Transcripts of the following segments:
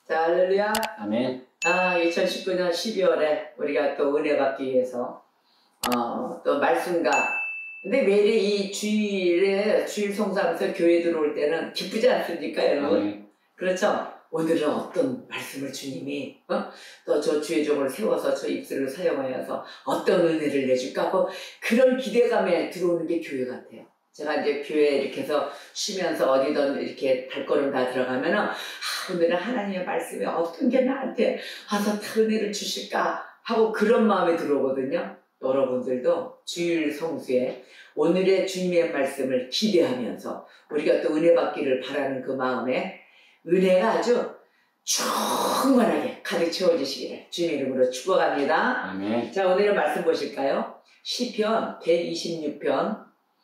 자, 할렐루야. 아멘. 2019년 12월에 우리가 또 은혜 받기 위해서 또 말씀과 근데 매일 이 주일 송사하면서 교회 들어올 때는 기쁘지 않습니까, 여러분? 아멘. 그렇죠? 오늘은 어떤 말씀을 주님이 또 저 주의 종을 세워서 저 입술을 사용하여서 어떤 은혜를 내줄까 하고 그런 기대감에 들어오는 게 교회 같아요. 제가 이제 교회 이렇게 해서 쉬면서 어디든 이렇게 발걸음 다 들어가면은 오늘은 하나님의 말씀에 어떤 게 나한테 와서 다 은혜를 주실까 하고 그런 마음이 들어오거든요. 여러분들도 주일 성수에 오늘의 주님의 말씀을 기대하면서 우리가 또 은혜 받기를 바라는 그 마음에 은혜가 아주 충만하게 가득 채워지시기를 주님의 이름으로 축복합니다. 아멘. 자, 오늘의 말씀 보실까요? 시편 126편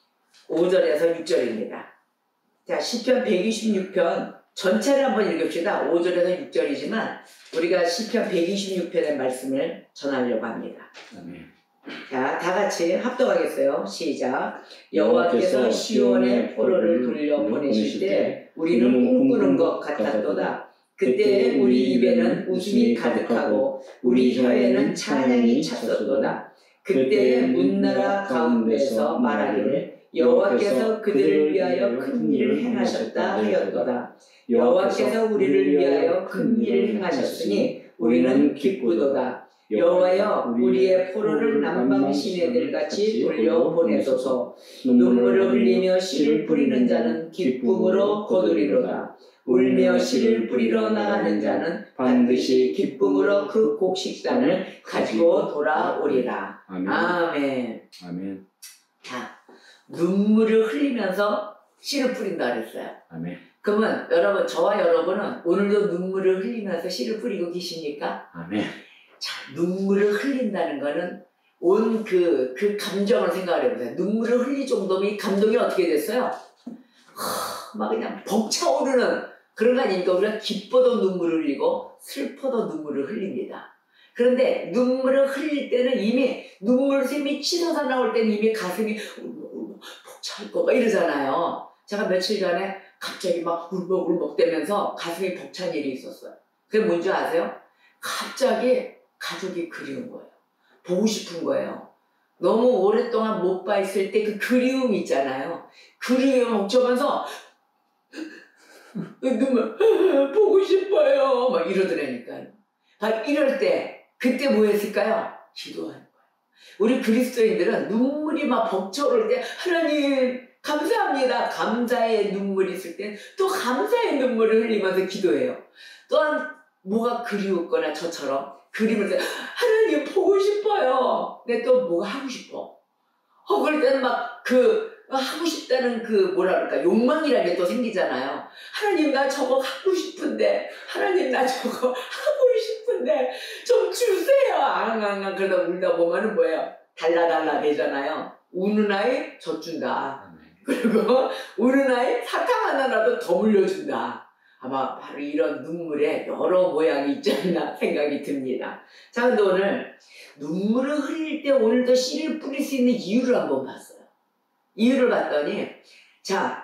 5절에서 6절입니다. 자, 시편 126편 전체를 한번 읽읍시다. 5절에서 6절이지만 우리가 시편 126편의 말씀을 전하려고 합니다. 아멘. 자, 다 같이 합독하겠어요. 시작. 여호와께서 시온의 포로를 돌려 보내실 때 우리는 꿈꾸는 것 같았도다. 그때 우리 입에는 웃음이 가득하고 우리 혀에는 찬양이 찼었도다. 그때 문나라 가운데서 말하기를 여호와께서 그들을 위하여 큰 일을 행하셨다 하였도다. 여호와께서 우리를 위하여 큰 일을 행하셨으니 우리는 기쁘도다. 여호와여 우리의 포로를 남방 시내들같이 돌려보내소서. 눈물을 흘리며 씨를 뿌리는 자는 기쁨으로 거두리로다. 울며 씨를 뿌리러 나가는 자는 반드시 기쁨으로 그 곡식단을 가지고 돌아오리라. 아멘. 아멘. 아멘. 자, 눈물을 흘리면서 씨를 뿌린다 그랬어요. 아멘. 그러면 여러분, 저와 여러분은 오늘도 눈물을 흘리면서 씨를 뿌리고 계십니까? 아멘. 자, 눈물을 흘린다는 거는 온 그 감정을 생각을 해보세요. 눈물을 흘릴 정도면 이 감동이 어떻게 됐어요? 막 그냥 벅차오르는 그런 거 아닙니까? 우리가 기뻐도 눈물을 흘리고 슬퍼도 눈물을 흘립니다. 그런데 눈물을 흘릴 때는 이미 눈물샘이 치솟아 나올 때는 이미 가슴이 벅차고 막 이러잖아요. 제가 며칠 전에 갑자기 막 울먹울먹 대면서 가슴이 벅찬 일이 있었어요. 그게 뭔지 아세요? 갑자기 가족이 그리운 거예요. 보고 싶은 거예요. 너무 오랫동안 못 봐 있을 때 그 그리움 있잖아요. 그리움을 벅차면서 눈물 보고 싶어요 막 이러더라니까요. 이럴 때 그때 뭐 했을까요? 기도하는 거예요. 우리 그리스도인들은 눈물이 막 벅차오를 때 하나님 감사합니다. 감사의 눈물이 있을 때 또 감사의 눈물을 흘리면서 기도해요. 또한 뭐가 그리웠거나 저처럼 그리면서 하나님 보고 싶어요. 근데 또 뭐가 하고 싶어. 그럴 때는 막 하고 싶다는 뭐라 그럴까 욕망이라는 게 또 생기잖아요. 하나님 나 저거 하고 싶은데 하나님 나 저거 하고 싶은데 좀 주세요. 앙앙앙 그러다 울다 보면은 뭐예요? 달라달라 되잖아요. 우는 아이 젖준다. 그리고 우는 아이 사탕 하나라도 더 물려준다. 아마 바로 이런 눈물에 여러 모양이 있지 않나 생각이 듭니다. 자, 근데 오늘 눈물을 흘릴 때 오늘도 씨를 뿌릴 수 있는 이유를 한번 봤어요. 이유를 봤더니 자,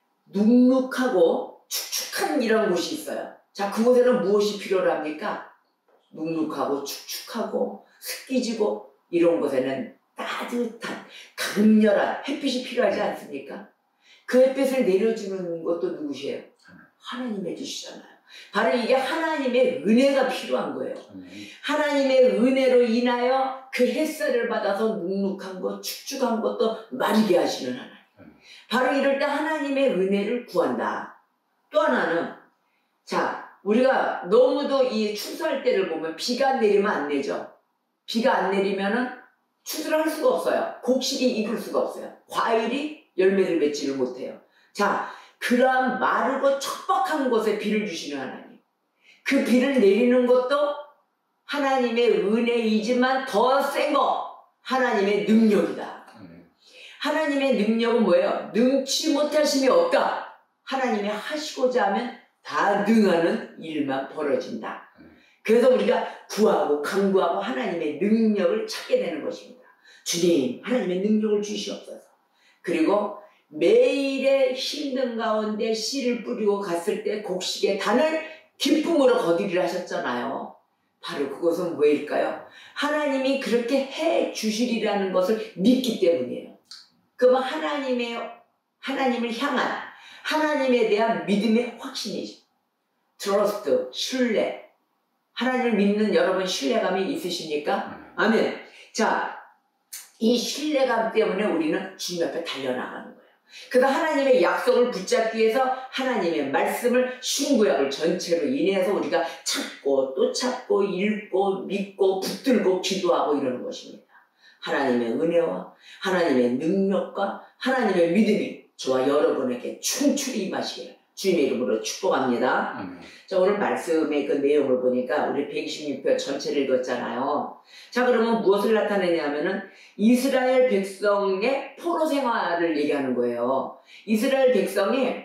눅눅하고 축축한 이런 곳이 있어요. 자, 그곳에는 무엇이 필요합니까? 눅눅하고 축축하고 습기지고 이런 곳에는 따뜻한 강렬한 햇빛이 필요하지 않습니까? 그 햇빛을 내려주는 것도 누구시에요? 하나님 해주시잖아요. 바로 이게 하나님의 은혜가 필요한 거예요. 하나님의 은혜로 인하여 그 햇살을 받아서 눅눅한 것, 축축한 것도 마르게 하시는 하나님. 바로 이럴 때 하나님의 은혜를 구한다. 또 하나는 자, 우리가 너무도 이 추수할 때를 보면 비가 내리면 안 내죠. 비가 안 내리면은 추수를 할 수가 없어요. 곡식이 익을 수가 없어요. 과일이 열매를 맺지를 못해요. 자, 그러한 마르고 척박한 곳에 비를 주시는 하나님. 그 비를 내리는 것도 하나님의 은혜이지만 더 센 거 하나님의 능력이다. 하나님의 능력은 뭐예요? 능치 못하심이 없다. 하나님이 하시고자 하면 다 능하는 일만 벌어진다. 그래서 우리가 구하고 간구하고 하나님의 능력을 찾게 되는 것입니다. 주님, 하나님의 능력을 주시옵소서. 그리고 매일의 힘든 가운데 씨를 뿌리고 갔을 때 곡식의 단을 기쁨으로 거두리라 하셨잖아요. 바로 그것은 뭐일까요? 하나님이 그렇게 해 주시리라는 것을 믿기 때문이에요. 그러면 하나님을 향한 하나님에 대한 믿음의 확신이죠. 트러스트, 신뢰. 하나님을 믿는 여러분 신뢰감이 있으십니까? 아멘. 자, 이 신뢰감 때문에 우리는 주님 앞에 달려나가는 거예요. 그래서 하나님의 약속을 붙잡기 위해서 하나님의 말씀을 신구약을 전체로 인해서 우리가 찾고 또 찾고 읽고 믿고 붙들고 기도하고 이러는 것입니다. 하나님의 은혜와 하나님의 능력과 하나님의 믿음이 저와 여러분에게 충출히 임하시기를 주님의 이름으로 축복합니다. 자, 오늘 말씀의 그 내용을 보니까 우리 126편 전체를 읽었잖아요. 자, 그러면 무엇을 나타내냐면은 이스라엘 백성의 포로 생활을 얘기하는 거예요. 이스라엘 백성이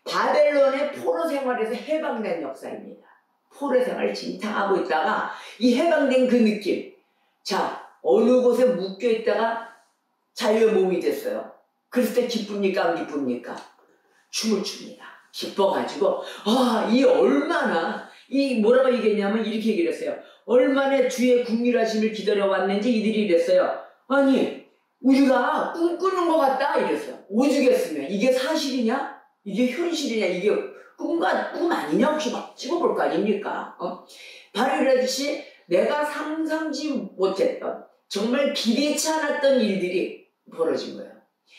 바벨론의 포로 생활에서 해방된 역사입니다. 포로 생활을 진탕하고 있다가 이 해방된 그 느낌. 자, 어느 곳에 묶여 있다가 자유의 몸이 됐어요. 그랬을 때 기쁩니까? 안 기쁩니까? 춤을 춥니다. 기뻐가지고 이 얼마나 뭐라고 얘기했냐면 이렇게 얘기를 했어요. 얼마나 주의 국률하심을 기다려왔는지 이들이 이랬어요. 아니 우리가 꿈꾸는 것 같다 이랬어요. 오죽했으면 이게 사실이냐? 이게 현실이냐? 이게 꿈 아니냐? 혹시 막 찍어볼 거 아닙니까? 바로 이러듯이 내가 상상지 못했던 정말 기대치 않았던 일들이 벌어진 거예요.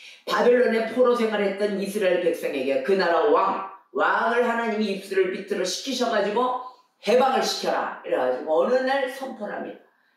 바벨론의 포로 생활했던 이스라엘 백성에게 그 나라 왕을 하나님이 입술을 비틀어 시키셔가지고 해방을 시켜라. 이래가지고 어느 날 선포를 합니다.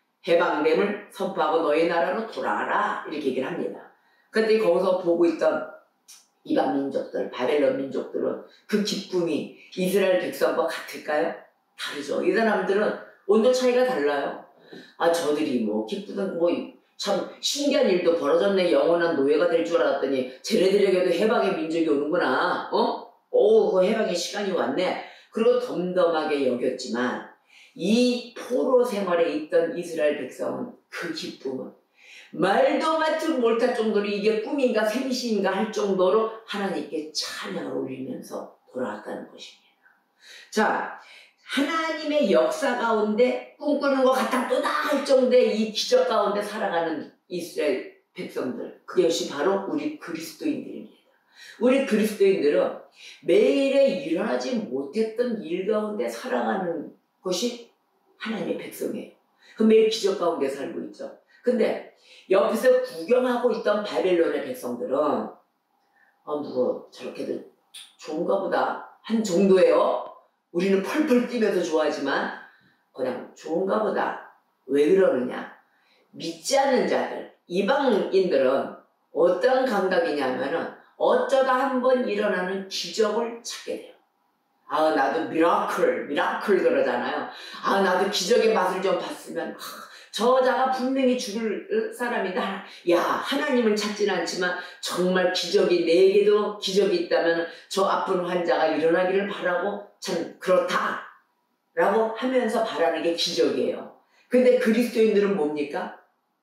해방됨을 선포하고 너희 나라로 돌아가라. 이렇게 얘기를 합니다. 그때 거기서 보고 있던 이방 민족들, 바벨론 민족들은 그 기쁨이 이스라엘 백성과 같을까요? 다르죠. 이 사람들은 온도 차이가 달라요. 저들이 기쁘던 참 신기한 일도 벌어졌네. 영원한 노예가 될 줄 알았더니 쟤네들에게도 해방의 민족이 오는구나. 그 해방의 시간이 왔네. 그리고 덤덤하게 여겼지만 이 포로 생활에 있던 이스라엘 백성은 그 기쁨은 말도 맡지 못할 정도로 이게 꿈인가 생시인가 할 정도로 하나님께 찬양을 올리면서 돌아왔다는 것입니다. 자, 하나님의 역사 가운데 꿈꾸는 것 같았구나 할 정도의 이 기적 가운데 살아가는 이스라엘 백성들, 그것이 바로 우리 그리스도인들입니다. 우리 그리스도인들은 매일에 일어나지 못했던 일 가운데 살아가는 것이 하나님의 백성이에요. 그 매일 기적 가운데 살고 있죠. 근데 옆에서 구경하고 있던 바벨론의 백성들은 저렇게도 좋은가 보다 한 정도예요. 우리는 펄펄 뛰면서 좋아하지만 그냥 좋은가 보다. 왜 그러느냐? 믿지 않는 자들, 이방인들은 어떤 감각이냐면은 어쩌다 한번 일어나는 기적을 찾게 돼요. 나도 미라클 그러잖아요. 나도 기적의 맛을 좀 봤으면 저자가 분명히 죽을 사람이다. 하나님을 찾지는 않지만 정말 내게도 기적이 있다면 저 아픈 환자가 일어나기를 바라고 참 그렇다 라고 하면서 바라는 게 기적이에요. 근데 그리스도인들은 뭡니까?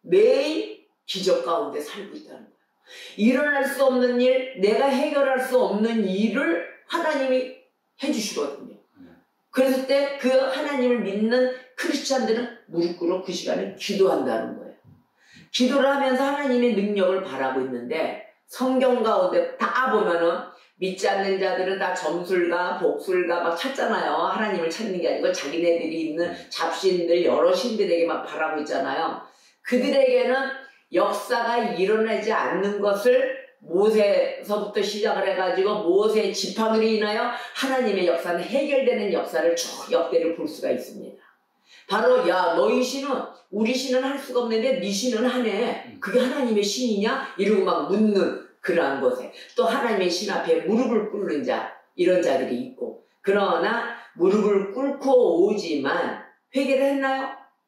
매일 기적 가운데 살고 있다는 거예요. 일어날 수 없는 일, 내가 해결할 수 없는 일을 하나님이 해주시거든요. 그랬을 때 그 하나님을 믿는 크리스찬들은 무릎 꿇어 그 시간에 기도한다는 거예요. 기도를 하면서 하나님의 능력을 바라고 있는데 성경 가운데 다 보면은 믿지 않는 자들은 다 점술가, 복술가 막 찾잖아요. 하나님을 찾는 게 아니고 자기네들이 있는 잡신들, 여러 신들에게 막 바라고 있잖아요. 그들에게는 역사가 일어나지 않는 것을 모세서부터 시작을 해가지고 모세의 지팡이로 인하여 하나님의 역사는 해결되는 역사를 쭉 역대를 볼 수가 있습니다. 바로 너희 신은 우리 신은 할 수가 없는데 네 신은 하네. 그게 하나님의 신이냐? 이러고 막 묻는 그러한 것에 또 하나님의 신 앞에 무릎을 꿇는 자, 이런 자들이 있고, 그러나 무릎을 꿇고 오지만 회개를 했나요?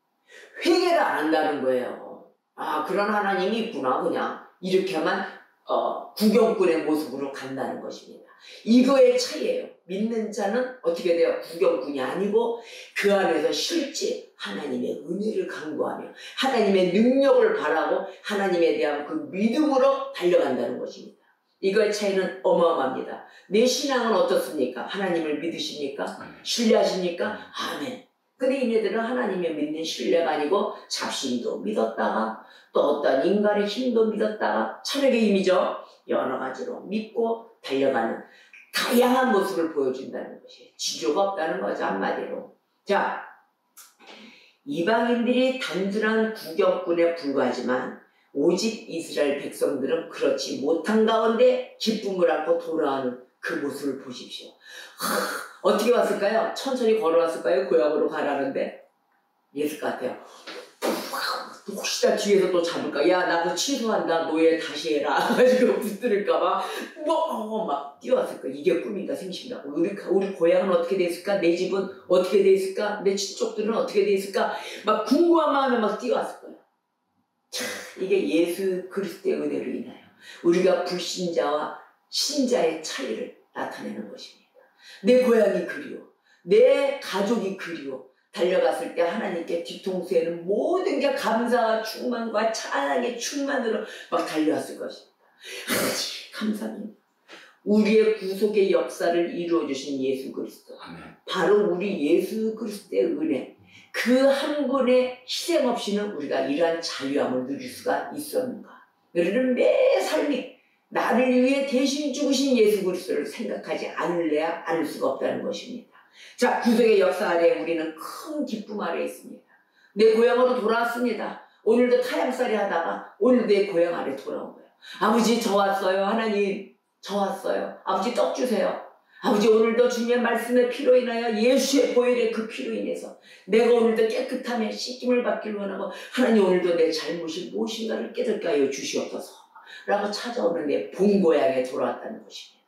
회개를 안 한다는 거예요. 그런 하나님이 있구나. 그냥 이렇게만 구경꾼의 모습으로 간다는 것입니다. 이거의 차이예요. 믿는 자는 어떻게 돼요? 구경꾼이 아니고 그 안에서 실제 하나님의 은혜를 간구하며 하나님의 능력을 바라고 하나님에 대한 그 믿음으로 달려간다는 것입니다. 이거의 차이는 어마어마합니다. 내 신앙은 어떻습니까? 하나님을 믿으십니까? 신뢰하십니까? 아멘. 근데 이네들은 하나님의 믿는 신뢰가 아니고 잡신도 믿었다가 또 어떤 인간의 힘도 믿었다가 철학의 힘이죠. 여러 가지로 믿고 달려가는 다양한 모습을 보여준다는 것이에요. 지조가 없다는 거죠, 한마디로. 자, 이방인들이 단순한 구경꾼에 불과하지만 오직 이스라엘 백성들은 그렇지 못한 가운데 기쁨을 안고 돌아오는 그 모습을 보십시오. 어떻게 왔을까요? 천천히 걸어왔을까요? 고향으로 가라는데? 예술 것 같아요. 혹시나 뒤에서 또 잡을까? 야, 나 그거 취소한다. 노예 다시 해라. 가지고 붙들을까봐 막 뛰어왔을 거야. 이게 꿈인가 생신가? 우리 고향은 어떻게 돼 있을까? 내 집은 어떻게 돼 있을까? 내 친족들은 어떻게 돼 있을까? 막 궁금한 마음에 막 뛰어왔을 거야. 참, 이게 예수 그리스도의 은혜로 인하여 우리가 불신자와 신자의 차이를 나타내는 것입니다. 내 고향이 그리워. 내 가족이 그리워. 달려갔을 때 하나님께 뒤통수에는 모든 게 감사와 충만과 찬양의 충만으로 막 달려왔을 것입니다. 아버지 감사합니다. 우리의 구속의 역사를 이루어주신 예수 그리스도. 바로 우리 예수 그리스도의 은혜. 그 한 분의 희생 없이는 우리가 이러한 자유함을 누릴 수가 있었는가. 우리는 매 삶이 나를 위해 대신 죽으신 예수 그리스도를 생각하지 않을래야 않을 수가 없다는 것입니다. 자, 구속의 역사 아래 우리는 큰 기쁨 아래 있습니다. 내 고향으로 돌아왔습니다. 오늘도 타향살이 하다가 오늘 내 고향 아래 돌아온 거예요. 아버지 저 왔어요. 하나님 저 왔어요. 아버지 떡 주세요. 아버지 오늘도 주님의 말씀의 피로 인하여 예수의 보혈의 그 피로 인해서 내가 오늘도 깨끗함에 씻김을 받기를 원하고 하나님 오늘도 내 잘못이 무엇인가를 깨닫게 하여 주시옵소서 라고 찾아오는 내 본고향에 돌아왔다는 것입니다.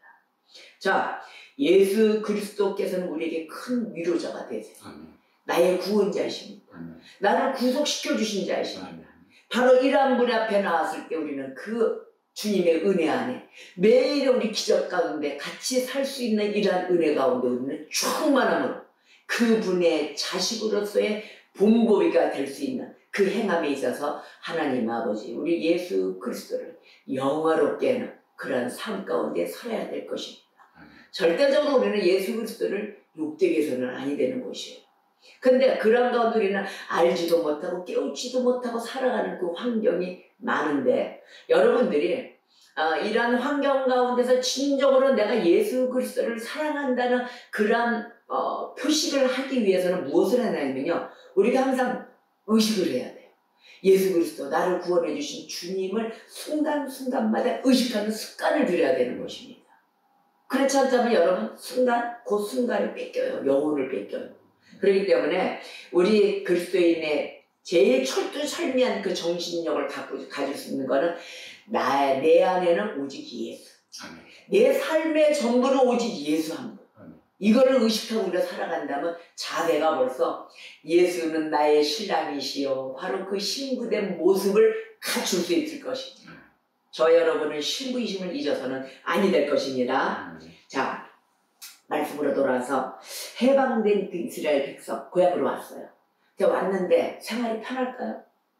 자, 예수 그리스도께서는 우리에게 큰 위로자가 되세요. 나의 구원자이십니다. 나를 구속시켜 주신 자이십니다. 바로 이러한 분 앞에 나왔을 때 우리는 그 주님의 은혜 안에 매일 우리 기적 가운데 같이 살 수 있는 이러한 은혜 가운데 우리는 충만함으로 그분의 자식으로서의 본보기가 될 수 있는 그 행함에 있어서 하나님 아버지 우리 예수 그리스도를 영화롭게 하는 그러한 삶 가운데 살아야 될 것입니다. 절대적으로 우리는 예수 그리스도를 욕되게 해서는 아니 되는 것이에요. 근데 그런 가운데 우리는 알지도 못하고 깨우치도 못하고 살아가는 그 환경이 많은데 여러분들이 이러한 환경 가운데서 진정으로 내가 예수 그리스도를 사랑한다는 그런 표식을 하기 위해서는 무엇을 하냐면요. 우리가 항상 의식을 해야 돼요. 예수 그리스도 나를 구원해 주신 주님을 순간순간마다 의식하는 습관을 들여야 되는 것입니다. 그렇지 않다면 여러분 순간 그 순간을 뺏겨요. 영혼을 뺏겨요. 그렇기 때문에 우리 그리스도인의 제일 철두철미한 그 정신력을 가질 수 있는 것은 내 안에는 오직 예수. 내 삶의 전부는 오직 예수 한 분. 이거를 의식하고 우리가 살아간다면 자네가 벌써 예수는 나의 신랑이시여 바로 그 신부된 모습을 갖출 수 있을 것입니다. 저 여러분은 신부이심을 잊어서는 아니 될 것입니다. 자, 말씀으로 돌아와서 해방된 그 이스라엘 백성 고향으로 왔어요. 왔는데 생활이 편할까요?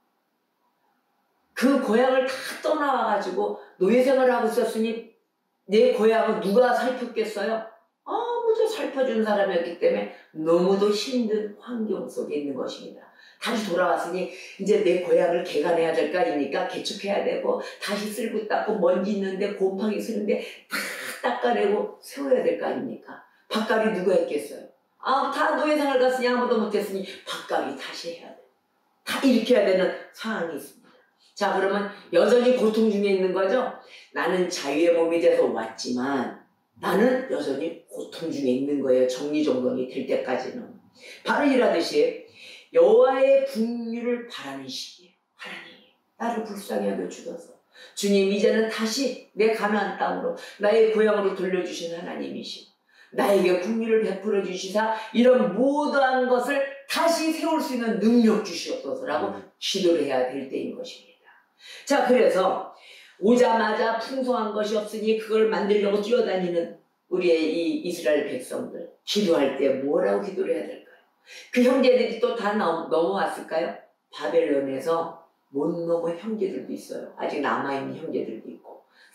그 고향을 다 떠나와가지고 노예 생활을 하고 있었으니 내 고향을 누가 살폈겠어요? 아무도 살펴준 사람이었기 때문에 너무도 힘든 환경 속에 있는 것입니다. 다시 돌아왔으니 이제 내 고향을 개간해야 될 거 아닙니까? 개축해야 되고 다시 쓸고 닦고 먼지 있는데 곰팡이 쓰는데 다 닦아내고 세워야 될 거 아닙니까? 밥갈이 누가 했겠어요? 다 노예생활 갔으니 아무도 못했으니 밥갈이 다시 해야 돼. 다 일으켜야 되는 상황이 있습니다. 자, 그러면 여전히 고통 중에 있는 거죠? 나는 자유의 몸이 돼서 왔지만 나는 여전히 고통 중에 있는 거예요. 정리정돈이 될 때까지는. 바로 이라듯이 여호와의 긍휼을 바라는 시기에 하나님 나를 불쌍히 여겨 주셔서 주님 이제는 다시 내 가나안 땅으로 나의 고향으로 돌려주신 하나님이시고 나에게 긍휼을 베풀어 주시사 이런 모든 것을 다시 세울 수 있는 능력 주시옵소서라고 기도를 해야 될 때인 것입니다. 자, 그래서 오자마자 풍성한 것이 없으니 그걸 만들려고 뛰어다니는 우리의 이 이스라엘 백성들 기도할 때 뭐라고 기도를 해야 될까요? 그 형제들이 또 다 넘어왔을까요? 바벨론에서 못 넘은 형제들도 있어요. 아직 남아있는 형제들도 있고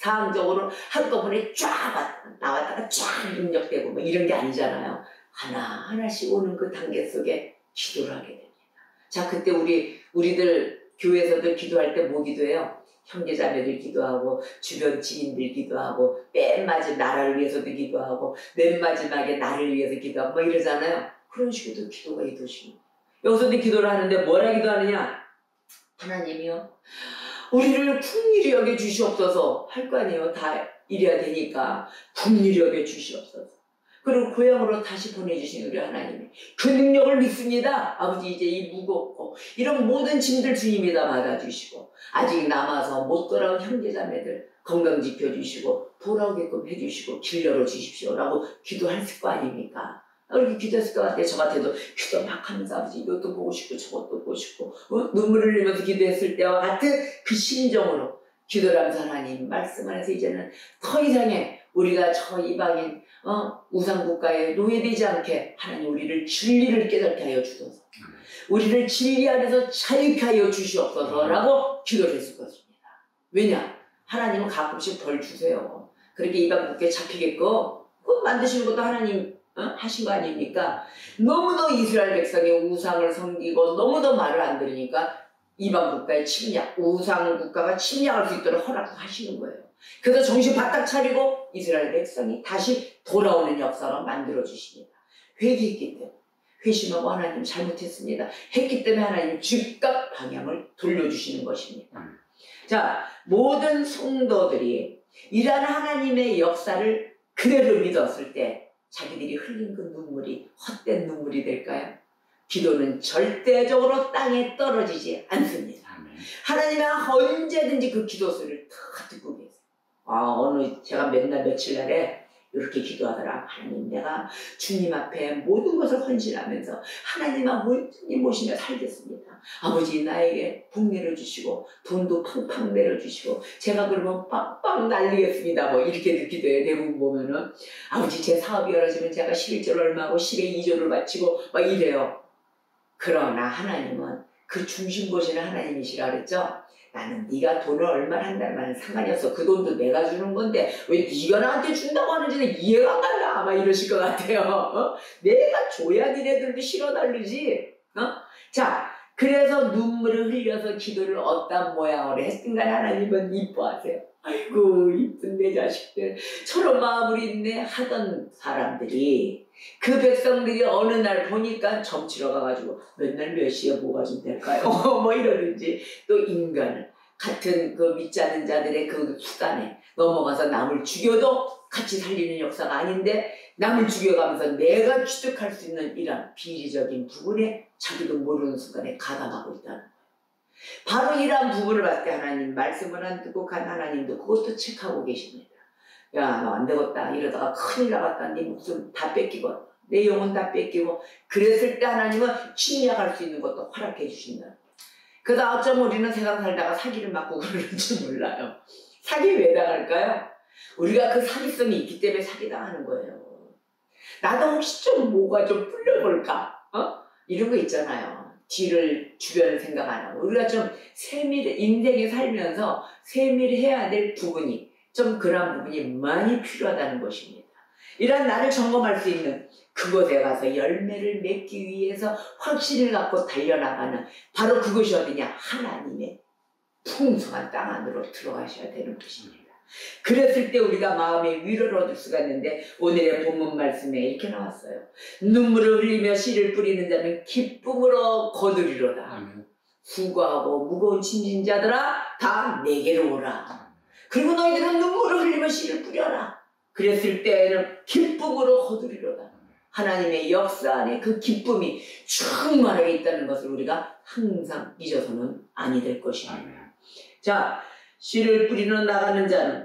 상황적으로 한꺼번에 쫙 나왔다가 쫙 능력되고 뭐 이런 게 아니잖아요. 하나하나씩 오는 그 단계 속에 기도를 하게 됩니다. 자, 그때 우리들 교회에서도 기도할 때 뭐 기도해요? 형제자매들 기도하고 주변 지인들 기도하고 맨 마지막 나라를 위해서도 기도하고 맨 마지막에 나를 위해서 기도하고 뭐 이러잖아요. 그런 식으로 기도가 이루어집니다. 여기서도 기도를 하는데 뭐라 기도하느냐? 하나님이요, 우리를 긍휼히 여겨 주시옵소서 할 거 아니에요. 다 이래야 되니까 긍휼히 여겨 주시옵소서. 그리고 고향으로 다시 보내주신 우리 하나님이 그 능력을 믿습니다. 아버지, 이제 이 무겁고 이런 모든 짐들 주님이 다 받아주시고 아직 남아서 못 돌아온 형제자매들 건강 지켜주시고 돌아오게끔 해주시고 길 열어주십시오라고 기도했을 거 아닙니까? 그렇게 기도했을 것 같아요. 저 같아도 기도 막 하면서 아버지 이것도 보고 싶고 저것도 보고 싶고 눈물을 흘리면서 기도했을 때와 같은 그 심정으로 기도를 하면서 하나님 말씀 안에서 이제는 더 이상의 우리가 저 이방인 우상국가에 노예되지 않게 하나님 우리를 진리를 깨닫게 하여 주소서. 우리를 진리 안에서 자유케 하여 주시옵소서라고 기도를 했을 것입니다. 왜냐? 하나님은 가끔씩 벌 주세요. 그렇게 이방국가에 잡히게끔 그거 만드시는 것도 하나님 하신 거 아닙니까? 너무도 이스라엘 백성이 우상을 섬기고 너무도 말을 안 들으니까 이방국가의 침략, 우상국가가 침략할 수 있도록 허락하시는 거예요. 그래서 정신 바짝 차리고 이스라엘 백성이 다시 돌아오는 역사로 만들어주십니다. 회개했기 때문에, 회심하고 하나님 잘못했습니다 했기 때문에 하나님 즉각 방향을 돌려주시는 것입니다. 자, 모든 성도들이 이러한 하나님의 역사를 그대로 믿었을 때 자기들이 흘린 그 눈물이 헛된 눈물이 될까요? 기도는 절대적으로 땅에 떨어지지 않습니다. 하나님은 언제든지 그 기도 소리를 다 듣고 계세요. 제가 맨날 며칠 날에 이렇게 기도하더라. 하나님, 내가 주님 앞에 모든 것을 헌신하면서 하나님만 온전히 모시며 살겠습니다. 아버지, 나에게 복 내려주시고 돈도 팡팡 내려주시고 제가 그러면 빵빵 날리겠습니다. 뭐 이렇게 기도해요. 대부분 보면은 아버지, 제 사업이 열어지면 제가 11조 얼마고 10에 2조를 바치고 막 이래요. 그러나 하나님은 그 중심 보시는 하나님이시라 그랬죠. 나는 네가 돈을 얼마나 한다는 말은 상관이 없어. 그 돈도 내가 주는 건데 왜 네가 나한테 준다고 하는지는 이해가 안 간다. 막 이러실 것 같아요. 내가 줘야 니네들도 실어달르지. 자, 그래서 눈물을 흘려서 기도를 어떤 모양으로 했든 간에 하나님은 이뻐하세요. 아이고 이쁜 내 자식들, 저런 마음을 있네 하던 사람들이 그 백성들이 어느 날 보니까 점치러 가가지고 맨날 몇 시에 뭐가 좀 될까요? 뭐 이러든지, 또 인간을 같은 그 믿지 않는 자들의 그 수단에 넘어가서 남을 죽여도 같이 살리는 역사가 아닌데 남을 죽여가면서 내가 취득할 수 있는 이런 비리적인 부분에 자기도 모르는 순간에 가담하고 있다는 거예요. 바로 이러한 부분을 봤을 때 하나님 말씀을 안 듣고 간 하나님도 그것도 체크하고 계십니다. 야, 너 안 되겠다 이러다가 큰일 나갔다. 네 목숨 다 뺏기고 내 영혼 다 뺏기고. 그랬을 때 하나님은 침략할 수 있는 것도 허락해 주신다. 그러다 어쩜 우리는 세상 살다가 사기를 맞고 그러는지 몰라요. 사기 왜 당할까요? 우리가 그 사기성이 있기 때문에 사기당하는 거예요. 나도 혹시 좀 뭐가 좀 풀려볼까? 이런 거 있잖아요. 뒤를 주변을 생각 안 하고 우리가 좀 인생에 살면서 세밀해야 될 부분이 좀 그런 부분이 많이 필요하다는 것입니다. 이런 나를 점검할 수 있는 그곳에 가서 열매를 맺기 위해서 확신을 갖고 달려나가는 바로 그것이 어디냐? 하나님의 풍성한 땅 안으로 들어가셔야 되는 것입니다. 그랬을 때 우리가 마음의 위로를 얻을 수가 있는데 오늘의 본문 말씀에 이렇게 나왔어요. 눈물을 흘리며 씨를 뿌리는 자는 기쁨으로 거두리로다. 수고하고 무거운 짐진 자들아 다 내게로 오라. 그리고 너희들은 눈물을 흘리며 씨를 뿌려라. 그랬을 때에는 기쁨으로 거두리로다. 하나님의 역사 안에 그 기쁨이 충만하게 있다는 것을 우리가 항상 잊어서는 아니 될 것입니다. 자, 씨를 뿌리러 나가는 자는,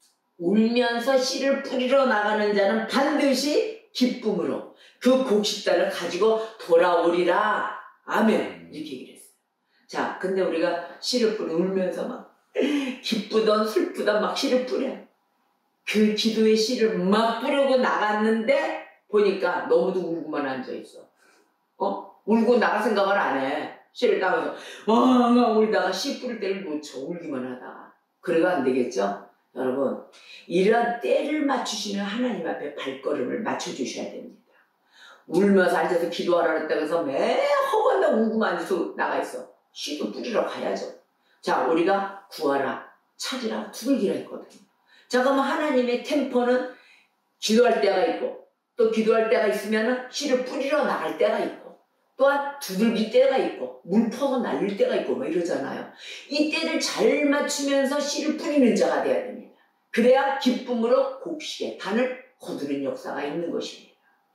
울면서 씨를 뿌리러 나가는 자는 반드시 기쁨으로 그 곡식단을 가지고 돌아오리라. 아멘. 이렇게 얘기를 했어요. 자, 근데 우리가 씨를 울면서 막 기쁘던 슬프던 막 씨를 뿌려. 그 기도의 씨를 막 뿌리고 나갔는데 보니까 너무도 울고만 앉아있어. 울고 나갈 생각을 안 해. 씨를 따면서 막 울다가 씨 뿌릴 때를 놓쳐. 울기만 하다가. 그래가 안 되겠죠? 여러분, 이런 때를 맞추시는 하나님 앞에 발걸음을 맞춰주셔야 됩니다. 울면서 앉아서 기도하라 했다고 해서 매 허건다 우고 앉아서 나가 있어. 씨도 뿌리러 가야죠. 자, 우리가 구하라, 찾으라, 두들기라 했거든요. 자, 그러면 하나님의 템포는 기도할 때가 있고, 또 기도할 때가 있으면 씨를 뿌리러 나갈 때가 있고, 또한 두들길 때가 있고, 물 퍼서 날릴 때가 있고, 뭐 이러잖아요. 이 때를 잘 맞추면서 씨를 뿌리는 자가 돼야 됩니다. 그래야 기쁨으로 곡식의 단을 거두는 역사가 있는 것입니다.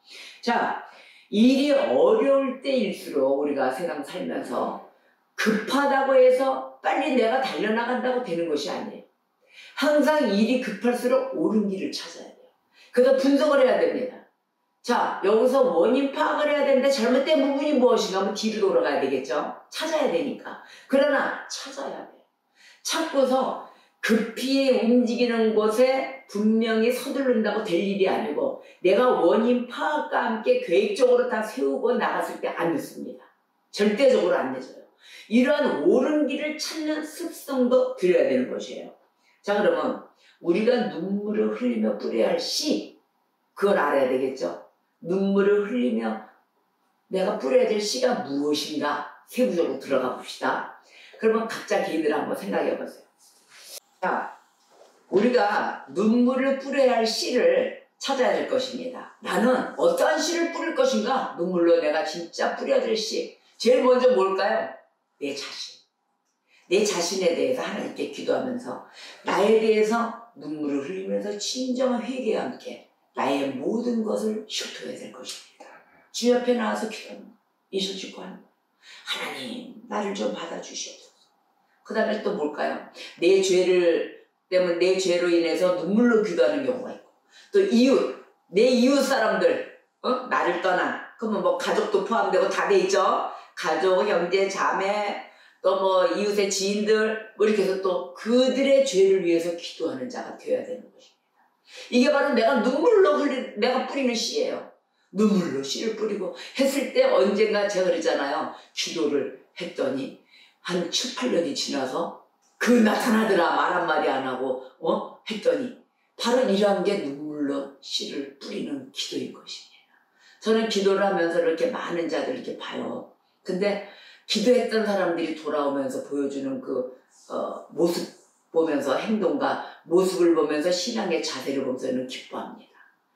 자, 일이 어려울 때일수록 우리가 세상 살면서 급하다고 해서 빨리 내가 달려나간다고 되는 것이 아니에요. 항상 일이 급할수록 옳은 길을 찾아야 돼요. 그래서 분석을 해야 됩니다. 자, 여기서 원인 파악을 해야 되는데 잘못된 부분이 무엇인가 하면 뒤로 돌아가야 되겠죠. 찾아야 되니까. 그러나 찾아야 돼요. 찾고서 급히 움직이는 곳에 분명히 서두른다고 될 일이 아니고 내가 원인 파악과 함께 계획적으로 다 세우고 나갔을 때 안 늦습니다. 절대적으로 안 늦어요. 이러한 옳은 길을 찾는 습성도 들여야 되는 것이에요. 자, 그러면 우리가 눈물을 흘리며 뿌려야 할 씨, 그걸 알아야 되겠죠. 눈물을 흘리며 내가 뿌려야 될 씨가 무엇인가 세부적으로 들어가 봅시다. 그러면 각자 개인들 한번 생각해 보세요. 자, 우리가 눈물을 뿌려야 할 씨를 찾아야 될 것입니다. 나는 어떠한 씨를 뿌릴 것인가? 눈물로 내가 진짜 뿌려야 될 씨. 제일 먼저 뭘까요? 내 자신. 내 자신에 대해서 하나님께 기도하면서 나에 대해서 눈물을 흘리면서 진정한 회개와 함께 나의 모든 것을 슈토해야 될 것입니다. 주 옆에 나와서 기도합니다. 이슬 짓고 하는 거예요. 하나님, 나를 좀 받아주시옵소서. 그 다음에 또 뭘까요? 내 죄를 때문에 내 죄로 인해서 눈물로 기도하는 경우가 있고, 또 이웃, 내 이웃 사람들, 나를 떠난, 그러면 뭐 가족도 포함되고 다 돼 있죠. 가족, 형제, 자매, 또 뭐 이웃의 지인들, 뭐 이렇게 해서 또 그들의 죄를 위해서 기도하는 자가 되어야 되는 것입니다. 이게 바로 내가 눈물로 내가 뿌리는 씨예요. 눈물로 씨를 뿌리고 했을 때 언젠가 제가 그랬잖아요. 기도를 했더니 한 7, 8년이 지나서 그 나타나더라 말 한마디 안 하고 했더니 바로 이러한 게 눈물로 씨를 뿌리는 기도인 것입니다. 저는 기도를 하면서 이렇게 많은 자들 이렇게 봐요. 근데 기도했던 사람들이 돌아오면서 보여주는 그 모습 보면서 행동과 모습을 보면서 신앙의 자세를 보면서 저는 기뻐합니다.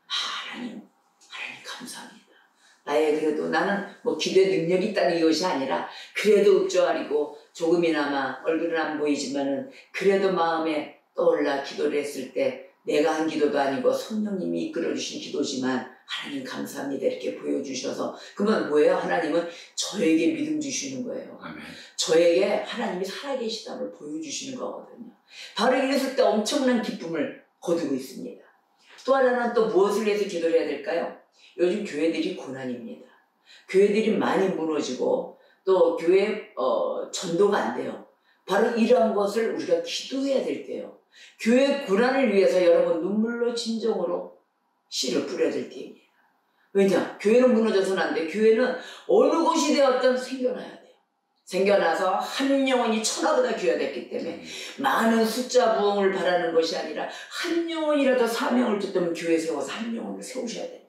하나님 감사합니다. 나의 그래도 나는 뭐 기도의 능력이 있다는 이것이 아니라 그래도 읍조아리고 조금이나마 얼굴은 안 보이지만은 그래도 마음에 떠올라 기도를 했을 때 내가 한 기도도 아니고 성령님이 이끌어주신 기도지만 하나님 감사합니다 이렇게 보여주셔서 그러면 뭐예요? 하나님은 저에게 믿음 주시는 거예요. 아멘. 저에게 하나님이 살아계시다를 보여주시는 거거든요. 바로 이랬을 때 엄청난 기쁨을 거두고 있습니다. 또 하나는 또 무엇을 위해서 기도를 해야 될까요? 요즘 교회들이 고난입니다. 교회들이 많이 무너지고 또 교회 전도가 안 돼요. 바로 이러한 것을 우리가 기도해야 될 때요. 교회 고난을 위해서 여러분 눈물로 진정으로 씨를 뿌려야 될 때입니다. 왜냐? 교회는 무너져서는 안 돼. 교회는 어느 곳이 되었든 생겨나야 돼요. 생겨나서 한 영혼이 천하보다 귀하됐기 때문에 많은 숫자 부흥을 바라는 것이 아니라 한 영혼이라도 사명을 줬다면 교회 세워서 한 영혼을 세우셔야 됩니다.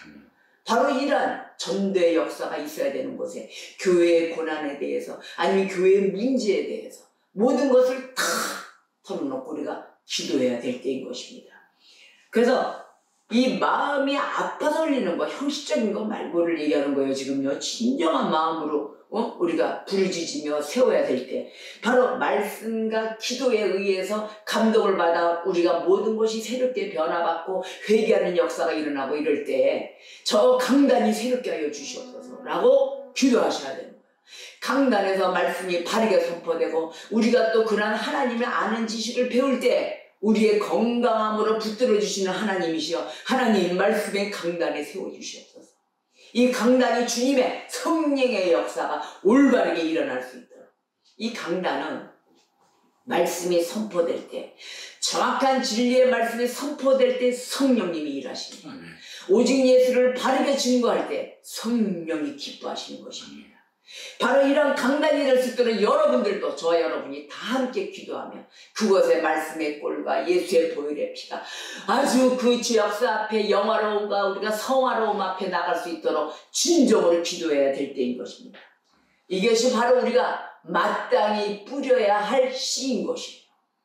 바로 이러한 전도의 역사가 있어야 되는 곳에 교회의 고난에 대해서 아니면 교회의 문제에 대해서 모든 것을 다 털어놓고 우리가 기도해야 될 때인 것입니다. 그래서 이 마음이 아파서 흘리는 거, 형식적인 거 말고를 얘기하는 거예요. 지금요. 진정한 마음으로 우리가 부르짖으며 세워야 될 때 바로 말씀과 기도에 의해서 감동을 받아 우리가 모든 것이 새롭게 변화받고 회개하는 역사가 일어나고 이럴 때 저 강단이 새롭게 하여 주시옵소서 라고 기도하셔야 되는 거예요. 강단에서 말씀이 바르게 선포되고 우리가 또 그런 하나님의 아는 지식을 배울 때 우리의 건강함으로 붙들어 주시는 하나님이시여 하나님 말씀의 강단에 세워주시옵소서. 이 강단이 주님의 성령의 역사가 올바르게 일어날 수 있도록 이 강단은 말씀이 선포될 때 정확한 진리의 말씀이 선포될 때 성령님이 일하십니다. 오직 예수를 바르게 증거할 때 성령이 기뻐하시는 것입니다. 바로 이런 강단이 될 수 있도록 여러분들도, 저와 여러분이 다 함께 기도하며 그것의 말씀의 꼴과 예수의 보혈의 피가 아주 그 주 역사 앞에 영화로움과 우리가 성화로움 앞에 나갈 수 있도록 진정으로 기도해야 될 때인 것입니다. 이것이 바로 우리가 마땅히 뿌려야 할 씨인 것이에요.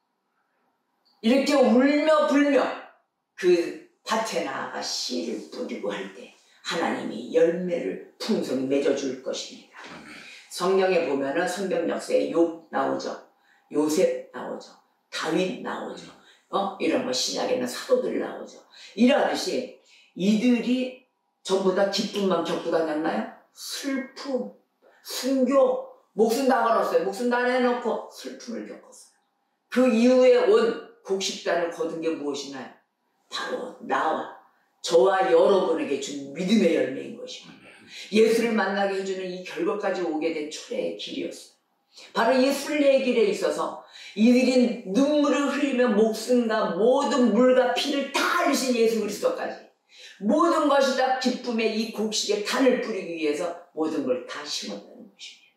이렇게 울며 불며 그 밭에 나아가 씨를 뿌리고 할 때 하나님이 열매를 풍성히 맺어줄 것입니다. 성경에 보면은 성경 역사에 욥 나오죠. 요셉 나오죠. 다윗 나오죠. 이런 신약에는 사도들 나오죠. 이러듯이 이들이 전부 다 기쁨만 겪고 다녔나요? 슬픔, 순교, 목숨 다 걸었어요. 목숨 다 내놓고 슬픔을 겪었어요. 그 이후에 온 곡식단을 거둔 게 무엇이나요? 바로 나와 저와 여러분에게 준 믿음의 열매인 것입니다. 예수를 만나게 해주는 이 결과까지 오게 된 초래의 길이었어요. 바로 이 순례의 길에 있어서 이들이 눈물을 흘리며 목숨과 모든 물과 피를 다 흘리신 예수 그리스도까지 모든 것이 다 기쁨의 이 곡식에 단을 뿌리기 위해서 모든 걸 다 심었다는 것입니다.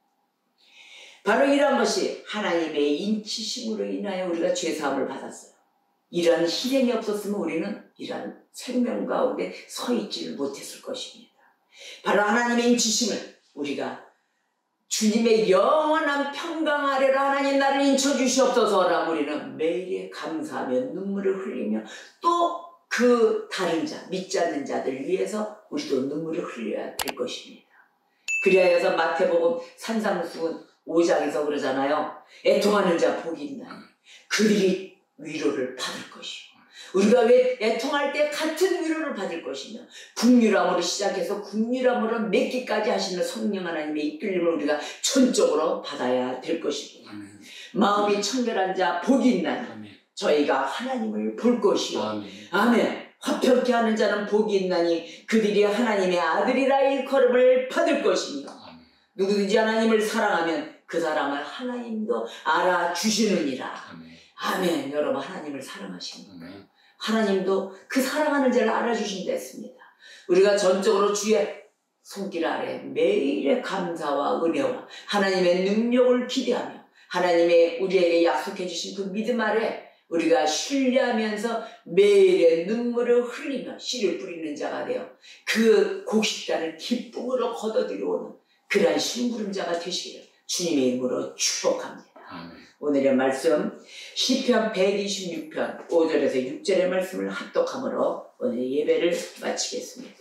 바로 이런 것이 하나님의 인치심으로 인하여 우리가 죄사함을 받았어요. 이러한 희생이 없었으면 우리는 이러한 생명 가운데 서 있지를 못했을 것입니다. 바로 하나님의 인치심을 우리가 주님의 영원한 평강 아래로 하나님 나를 인쳐주시옵소서라고 우리는 매일에 감사하며 눈물을 흘리며 또 그 다른 자, 믿지 않는 자들 위해서 우리도 눈물을 흘려야 될 것입니다. 그리하여서 마태복음 산상수훈 5장에서 그러잖아요. 애통하는 자 복이 있나니 그들이 위로를 받을 것이요. 우리가 왜 애통할 때 같은 위로를 받을 것이며 국률함으로 시작해서 국률함으로 맺기까지 하시는 성령 하나님의 이끌림을 우리가 전적으로 받아야 될 것이고 마음이 청결한 자 복이 있나니 저희가 하나님을 볼 것이요. 아멘. 화평케 하는 자는 복이 있나니 그들이 하나님의 아들이라 일컬음을 받을 것이며 누구든지 하나님을 사랑하면 그 사람을 하나님도 알아주시느니라. 아멘. 여러분 하나님을 사랑하십니까? 하나님도 그 사랑하는 자를 알아주신다 했습니다. 우리가 전적으로 주의 손길 아래 매일의 감사와 은혜와 하나님의 능력을 기대하며 하나님의 우리에게 약속해 주신 그 믿음 아래 우리가 신뢰하면서 매일의 눈물을 흘리며 씨를 뿌리는 자가 되어 그 곡식단을 기쁨으로 걷어들여오는 그러한 심부름자가 되시기를 주님의 이름으로 축복합니다. 오늘의 말씀 시편 126편 5절에서 6절의 말씀을 합독함으로 오늘 예배를 마치겠습니다.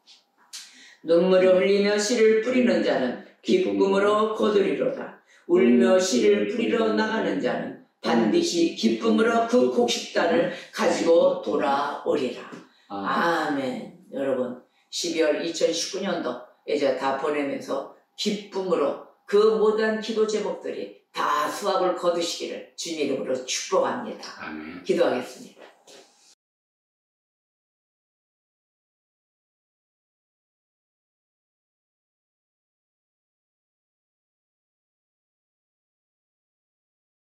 눈물을 흘리며 씨를 뿌리는 자는 기쁨으로 거두리로다. 울며 씨를 뿌리러 나가는 자는 반드시 기쁨으로 그 곡식단을 가지고 돌아오리라. 아멘. 여러분 12월 2019년도 이제 다 보내면서 기쁨으로 그 모든 기도 제목들이 다 수확을 거두시기를 주님의 이름으로 축복합니다. 아멘. 기도하겠습니다.